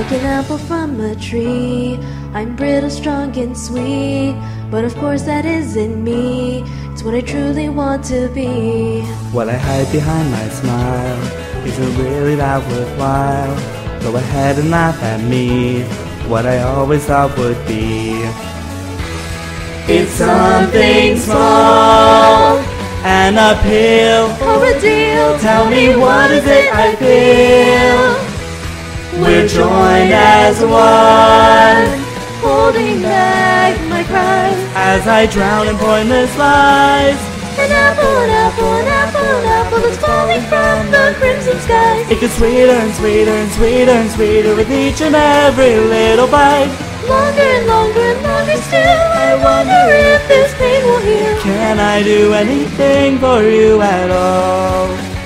like an apple from a tree. I'm brittle, strong, and sweet, but of course that isn't me. It's what I truly want to be. What I hide behind my smile isn't really that worthwhile. Go ahead and laugh at me, what I always thought would be. It's something small and uphill, Or a deal, tell me what is it I feel. We're joined as one, holding back my cries. as I drown in pointless lies. An apple, an apple, an apple, an apple that's falling from the crimson skies. It gets sweeter and sweeter and sweeter and sweeter with each and every little bite. Longer and longer and longer still, I wonder if this pain will heal. Can I do anything for you at all?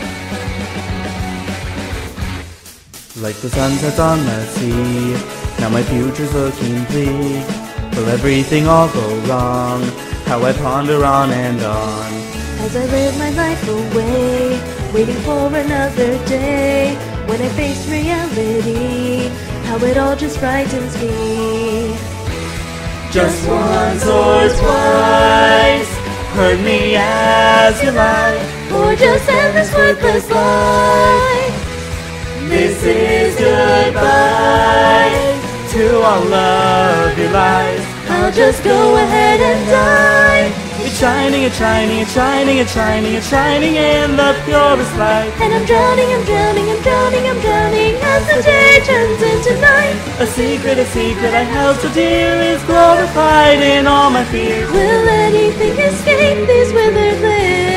Like the sunsets on the sea, now my future's looking bleak. Will everything all go wrong? How I ponder on and on. As I live my life away, waiting for another day, when I face reality, how it all just frightens me. Just once or twice, hurt me as you lie, Or just end this worthless life. this is goodbye to all of your lies. I'll just go ahead and die. It's shining, it's shining, it's shining, it's shining, it's shining in the purest light. And I'm drowning, I'm drowning, I'm drowning, I'm drowning as the day turns into night. A secret I held so dear is glorified in all my fears. Will anything escape these withered lips?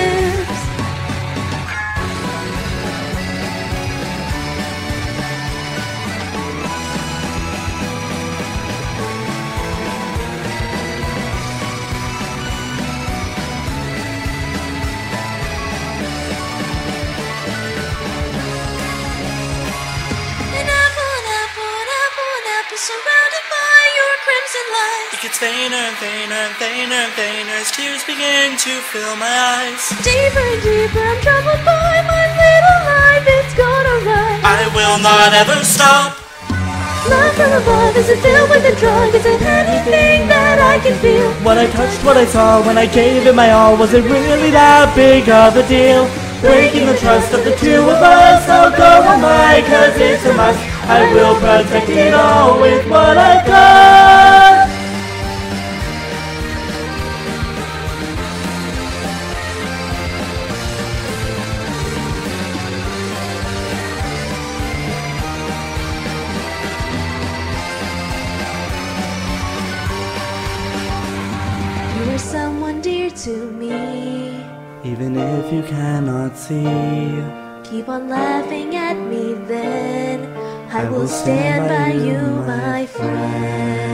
Surrounded by your crimson light. It gets fainter and fainter and fainter and fainter as tears begin to fill my eyes. Deeper and deeper, I'm troubled by my little life. It's gonna rise. I will not ever stop. Love from above, is it filled with a drug? Is it anything that I can feel? What I touched, what I saw, when I gave it my all, was it really that big of a deal? Breaking the trust of the two of us, I'll go on by, cause it's a must. I will protect it all with what I've got. You are someone dear to me. Even if you cannot see, Keep on laughing at me then. I will stand by you, my friend.